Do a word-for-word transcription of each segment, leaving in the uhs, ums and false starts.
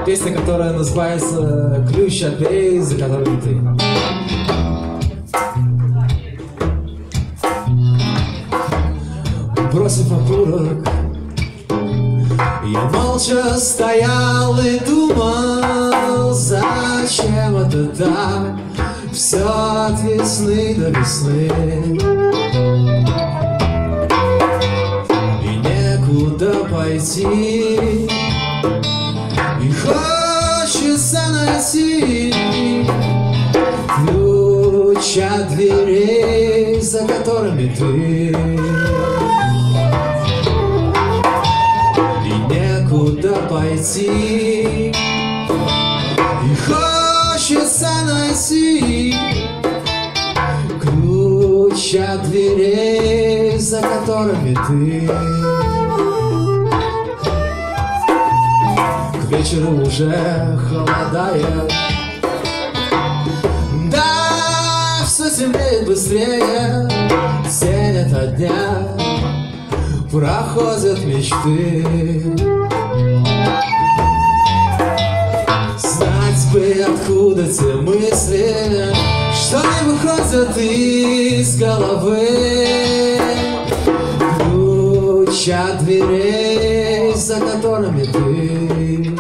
Песня, которая называется «Ключ от дверей, за которыми ты». Бросив окурок, я молча стоял и думал, зачем это так, все от весны до весны. И некуда пойти, и хочется найти ключ от дверей, за которыми ты. Куда пойти, и хочется найти ключ от дверей, за которыми ты. К вечеру уже холодает, да, все темнеет быстрее, тень ото дня проходят мечты. Знать бы, откуда те мысли, что не выходят из головы. Ключ от дверей, за которыми ты.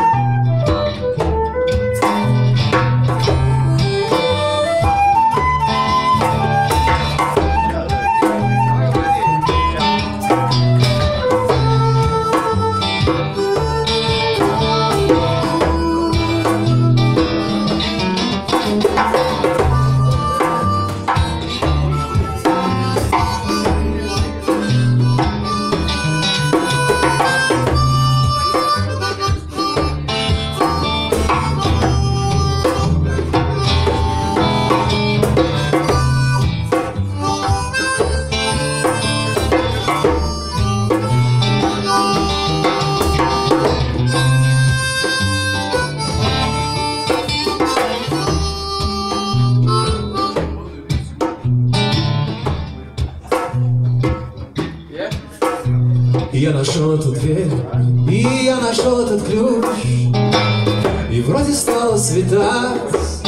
И я нашел эту дверь, и я нашел этот ключ, и вроде стало светать.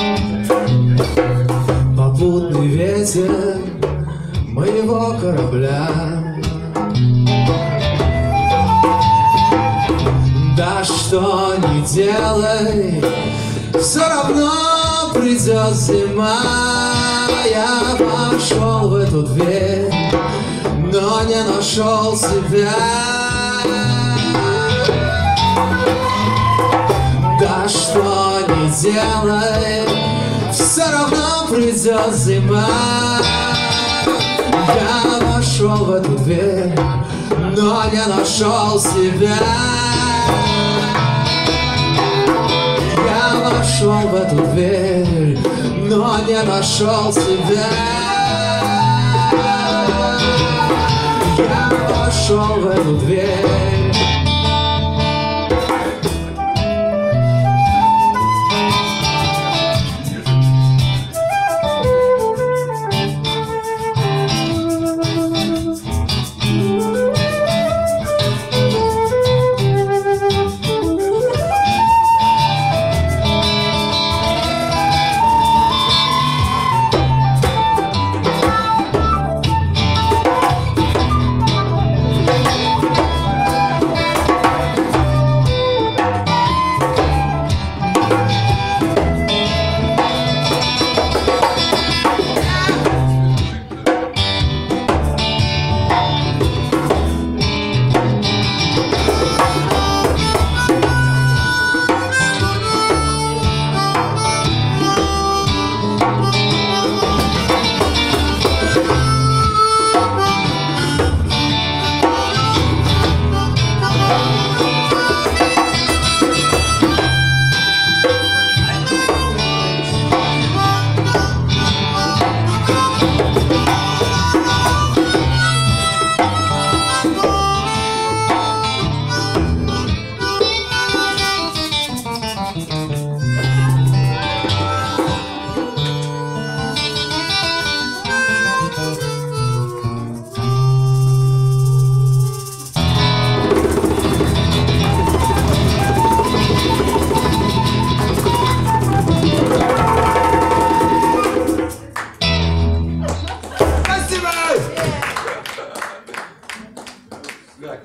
Попутный ветер моего корабля. Да что ни делай, все равно придет зима. Я пошел в эту дверь, но не нашел себя. Да что ни делай, все равно придет зима. Я вошел в эту дверь, но не нашел себя. Я вошел в эту дверь, но не нашел себя. Я вошел в эту дверь.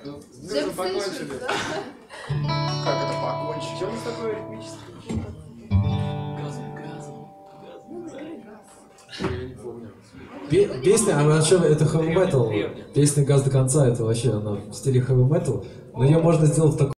Джем покончили. Как это покончить? Чем у нас такое ритмическое? Я не помню. Пе- Песня, а вообще это heavy metal. Песня «Газ до конца» это вообще она в стиле heavy metal. Но ее можно сделать в таком